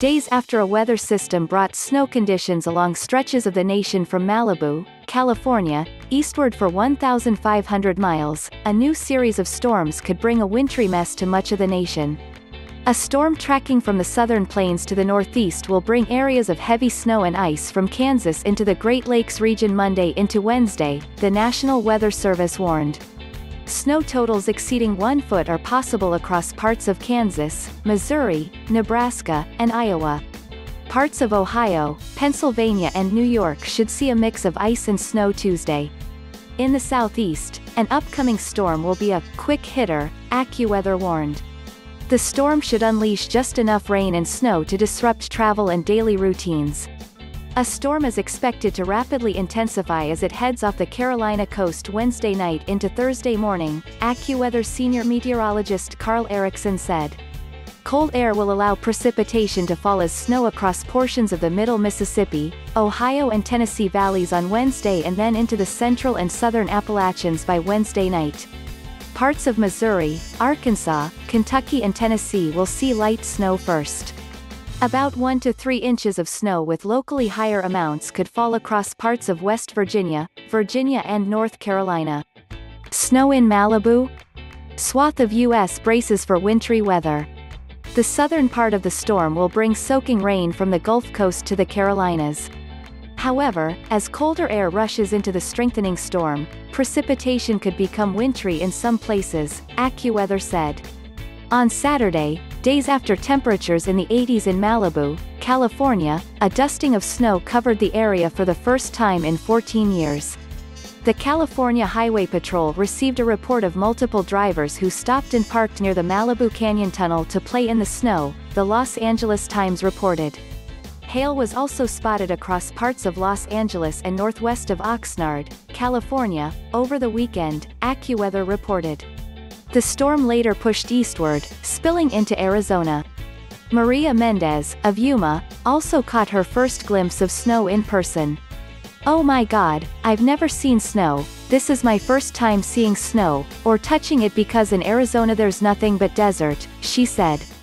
days after a weather system brought snow conditions along stretches of the nation from Malibu, California, eastward for 1,500 miles, a new series of storms could bring a wintry mess to much of the nation. A storm tracking from the southern plains to the northeast will bring areas of heavy snow and ice from Kansas into the Great Lakes region Monday into Wednesday, the National Weather Service warned. Snow totals exceeding 1 foot are possible across parts of Kansas, Missouri, Nebraska, and Iowa. Parts of Ohio, Pennsylvania and New York should see a mix of ice and snow Tuesday. In the southeast, an upcoming storm will be a quick hitter, Accuweather warned. The storm should unleash just enough rain and snow to disrupt travel and daily routines. A storm is expected to rapidly intensify as it heads off the Carolina coast Wednesday night into Thursday morning, Accuweather senior meteorologist Carl Erickson said. Cold air will allow precipitation to fall as snow across portions of the middle Mississippi, Ohio and Tennessee valleys on Wednesday and then into the central and southern Appalachians by Wednesday night. Parts of Missouri, Arkansas, Kentucky and Tennessee will see light snow first. About 1 to 3 inches of snow with locally higher amounts could fall across parts of West Virginia, Virginia and North Carolina. Snow in Malibu? Swath of U.S. braces for wintry weather. The southern part of the storm will bring soaking rain from the Gulf Coast to the Carolinas. However, as colder air rushes into the strengthening storm, precipitation could become wintry in some places, Accuweather said. On Saturday, days after temperatures in the 80s in Malibu, California, a dusting of snow covered the area for the first time in 14 years. The California Highway Patrol received a report of multiple drivers who stopped and parked near the Malibu Canyon Tunnel to play in the snow, the Los Angeles Times reported. Hail was also spotted across parts of Los Angeles and northwest of Oxnard, California, over the weekend, Accuweather reported. The storm later pushed eastward, spilling into Arizona. Maria Mendez, of Yuma, also caught her first glimpse of snow in person. "Oh my God, I've never seen snow, this is my first time seeing snow, or touching it because in Arizona there's nothing but desert," she said.